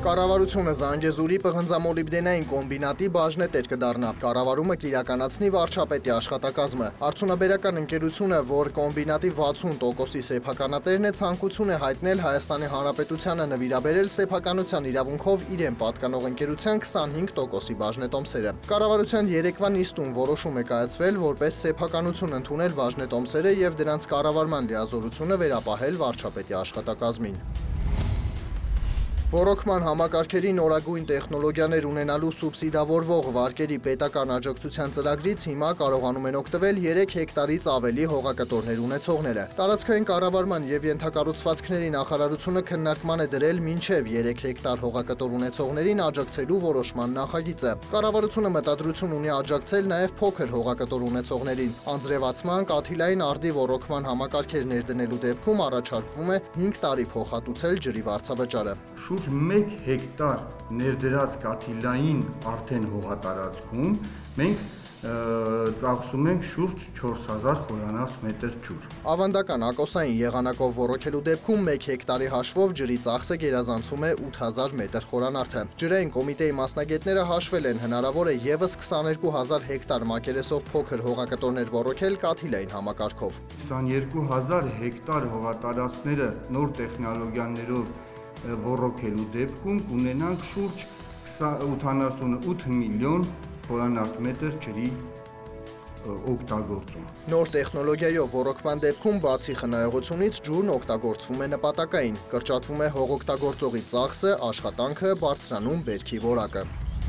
Կառավարությունը Զանգեզուրի պղնձամոլիբդենային կոմբինատի բաժնետեր կդառնա։ Կառավարումը կիրականացնի վարչապետի աշխատակազմը։ Արդյունաբերական ընկերությունը, որ կոմբինատի 60%-ի սեփականատերն է, ցանկություն է հայտնել Հայաստանի Հանրապետությանը նվիրաբերել սեփականության իրավունքով իրեն պատկանող ընկերության 25%-ի բաժնետոմսերը։ Կառավարության երեկվա նիստում որոշում է կայացվել որպես սեփականություն ընդունել բաժնետոմսերը եւ դրանց կառավարման լիազորությունը վերապահել վարչապետի աշխատակազմին։ Ռոռոքման համակարգերի նորագույն տեխնոլոգիաներ ունենալու սուբսիդավորվող վարկերի պետական աջակցության ծրագրից հիմա կարողանում են օգտվել 3 հեկտարից ավելի հողակտորներ ունեցողները։ Տարածքային կառավարման եւ ենթակառուցվածքների նախարարությունը քննարկման է դրել մինչեւ 3 հեկտար հողակտոր ունեցողներին աջակցելու որոշման նախագիծը։ Կառավարությունը մտադրություն ունի աջակցել նաեւ փոքր հողակտոր ունեցողներին։ Անձրևացման, կաթիլային արդի ռոռոքման համակարգեր ներդնելու դեպքում առաջարկվում է 5 տարի փոխհատուցել ջրի վարձավճարը։ Շուրջ 1 հեկտար ներդրած կաթիլային արդեն հողատարածքում մենք ծախսում ենք շուրջ 4000 խորանարդ մետր ջուր։ Ավանդական ակոսային եղանակով ռոռոքելու դեպքում 1 հեկտարի հաշվով ջրի ծախսը գերազանցում է 8000 մետր խորանարդը։ Ջրային կոմիտեի մասնագետները հաշվել են հնարավոր է եւս 22000 հեկտար մակերեսով փոքր հողակտորներ ռոռոքել կաթիլային համակարգով։ 22000 հեկտար հողատարածքները նոր տեխնոլոգիաներով ռոռոքելու դեպքում կունենանք շուրջ 88 միլիոն խորանարդ մետր ջրի օգտագործում։ Նոր տեխնոլոգիայով ռոռոքման դեպքում բացի խնայողությունից ջուրն օգտագործվում է նպատակային, կրճատվում է հողօգտագործողի ծախսը, աշխատանքը, բարձրանում բերքի որակը։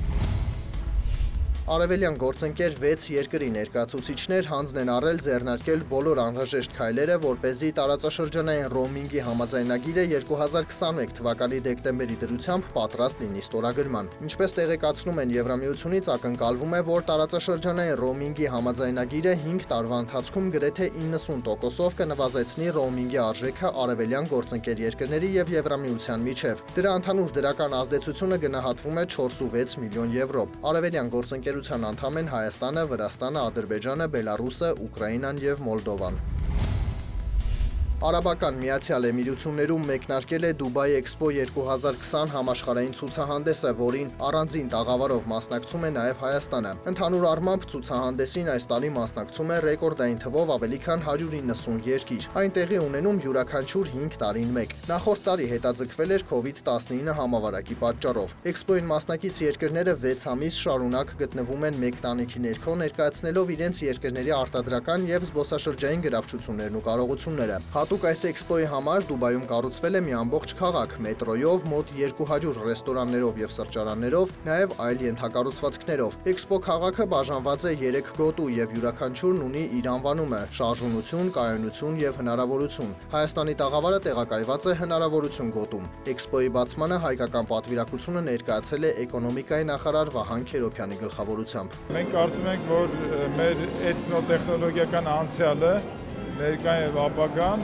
Արևելյան գործընկեր 6 երկրի ներկայացուցիչներ հանձն են առել ձեռնարկել բոլոր անհրաժեշտ քայլերը, որպեսզի տարածաշրջանային ռոմինգի համաձայնագիրը 2021 թվականի դեկտեմբերի դրությամբ պատրաստ լինի ստորագրման։ Ինչպես տեղեկացնում են Եվրամիությունից, ակնկալվում է, որ տարածաշրջանային ռոմինգի համաձայնագիրը 5 տարվա ընթացքում գրեթե 90%-ով կնվազեցնի ռոմինգի արժեքը արևելյան գործընկեր երկրների եւ Եվրամիության միջև։ Դրա ընդհանուր դրական ազդեցությունը գնահատվում է 4.6 միլիոն եվրո։ Արևելյան գործընկերության անդամ են Հայաստանը, Վրաստանը, Ադրբեջանը, Բելարուսը, Ուկրաինան եւ Մոլդովան։ Արաբական Միացյալ Էմիրություններում մեկնարկել է Դուբայ Էքսպո 2020 համաշխարհային ցուցահանդեսը, որին առանձին տաղավարով մասնակցում է նաև Հայաստանը։ Ընդհանուր առմամբ ցուցահանդեսին այս տարի մասնակցում է ռեկորդային թվով ավելի քան 190 երկիր։ Այն տեղի ունենում յուրաքանչյուր 5 տարին մեկ։ Նախորդ տարի հետաձգվել էր COVID-19 համավարակի պատճառով։ Էքսպոյին մասնակից երկրները 6 ամիս շարունակ գտնվում են մեկ տանիքի ներքո, ներկայացնելով իրենց երկրների արտադրական եւ զբոսաշրջային գրավչություններն ու կարողությունները։ Հատուկ այս էքսպոյի համար Դուբայում կառուցվել է մի ամբողջ քաղաք, մետրոյով, մոտ 200 ռեստորաններով եւ սրճարաններով, նաեւ այլ ենթակառուցվածքներով։ Էքսպո քաղաքը բաժանված է 3 գոտու եւ յուրաքանչյուրն ունի իր անվանումը՝ շարժունություն, կայունություն եւ հնարավորություն։ Հայաստանի տաղավարը տեղակայված է հնարավորություն գոտում։ Էքսպոյի բացմանը հայկական պատվիրակությունը ներկայացել է էկոնոմիկայի նախարար Վահան Քերոբյանի գլխավորությամբ։ Մենք կարծում ենք, որ մեր էթնոտեխնոլոգիական անցյալը ներկան եւ ապագան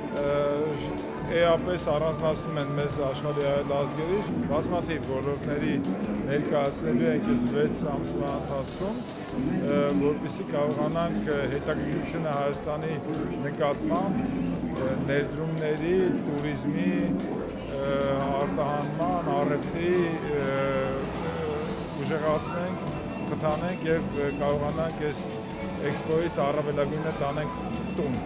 էապես առանձնացնում են մեզ աշխարհի այլ ազգերից, բազմաթիվ ոլորտների ներկայացնելու ենք այս 6 ամսվա ընթացքում, որպեսզի կարողանանք հետաքրքրությունը Հայաստանի նկատմամբ ներդրումների, տուրիզմի, արտահանման, առևտրի ուժեղացնենք, խթանենք եւ կարողանանք այս էքսպոյից առավելագույնը տանենք տուն։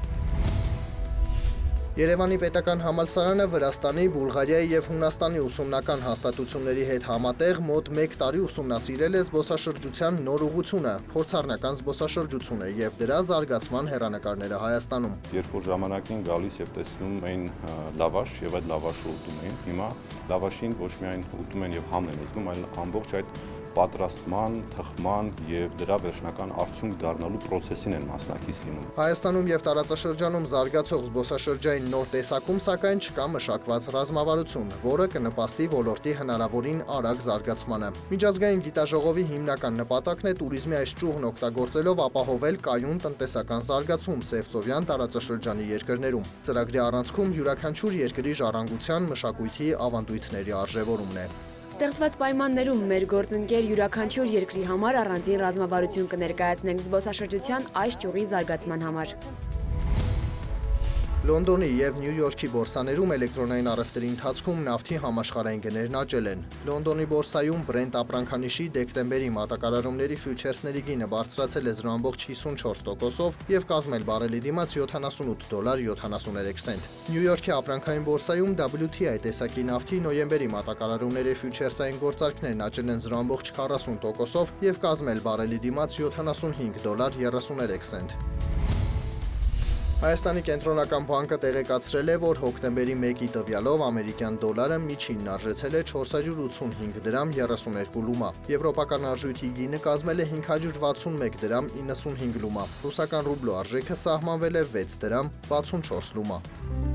Երևանի պետական համալսարանը Վրաստանի, Բուլղարիայի եւ Հունաստանի ուսումնական հաստատությունների հետ համատեղ մոտ 1 տարի ուսումնասիրել է զբոսաշրջության նոր ուղղությունը, փորձառնական զբոսաշրջությունը եւ դրա զարգացման հեռանկարները Հայաստանում։ Երբ որ ժամանակ են գալիս եւ տեսնում էին լավաշ եւ այդ լավաշը ուտում էին, հիմա լավաշին ոչ միայն ուտում են եւ համն են ուզում, այլ ամբողջ այդ պատրաստման, թխման եւ դրա վերջնական արդյունք դառնալու process-ին են մասնակից լինում։ Հայաստանում եւ տարածաշրջանում զարգացող զբոսաշրջային նոր տեսակում սակայն չկա մշակված ռազմավարություն, որը կնպաստի ոլորտի հնարավորին արագ զարգացմանը։ Միջազգային գիտաժողովի հիմնական նպատակն է տուրիզմի այս ճյուղն օգտագործելով ապահովել կայուն տնտեսական զարգացում Սևծովյան տարածաշրջանի երկրներում։ Ծրագրի առանցքում յուրաքանչյուր երկրի ժառանգության, մշակույթի, ավանդույթների արժևորումն է։ Ստեղծված պայմաններում մեր գործընկեր յուրաքանչյուր երկրի համար առանձին ռազմավարություն կներկայացնենք զբոսաշրջության այս ճյուղի զարգացման համար։ Լոնդոնի եւ Նյու Յորքի բորսաներում էլեկտրոնային առևտրի ընթացքում նավթի համաշխարհային գներն աճել են։ Լոնդոնի բորսայում Brent ապրանքանիշի դեկտեմբերի մատակարարումների ֆյուչերսների գինը բարձրացել է 0.54%-ով եւ կազմել բարելի դիմաց $70.73։ Նյու Յորքի ապրանքային բորսայում WTI տեսակի նավթի նոյեմբերի մատակարարումների ֆյուչերսային գործարքներն աճել են 0.40%-ով եւ կազմել բարելի դիմաց $75.33։ Հայաստանի կենտրոնական բանկը տեղեկացրել է, որ հոկտեմբերի 1-ի տվյալով ամերիկյան դոլարը միջինն արժեցել է 485 դրամ 32 լումա, եվրոպական արժույթի գինը կազմել է 561 դրամ 95 լումա, ռուսական ռուբլու արժեքը սահմանվել է 6 դրամ 64 լումա։